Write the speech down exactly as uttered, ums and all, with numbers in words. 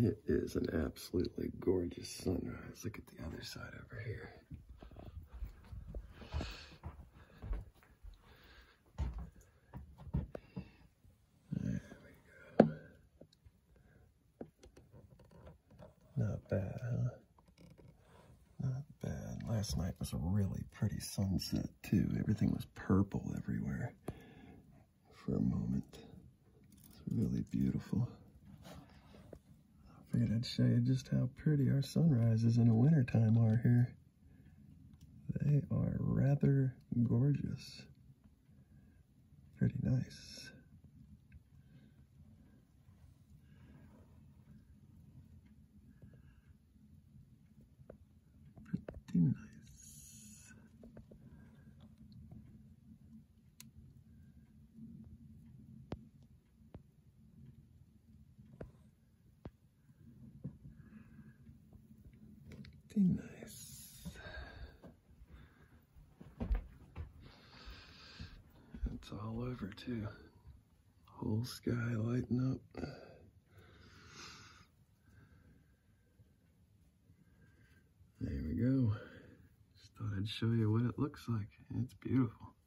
It is an absolutely gorgeous sunrise. Look at the other side over here. There we go. Not bad, huh? Not bad. Last night was a really pretty sunset, too. Everything was purple everywhere for a moment. It's really beautiful. I figured I'd show you just how pretty our sunrises in the wintertime are here. They are rather gorgeous. Pretty nice. Pretty nice. Pretty nice. It's all over too. Whole sky lighting up. There we go. Just thought I'd show you what it looks like. It's beautiful.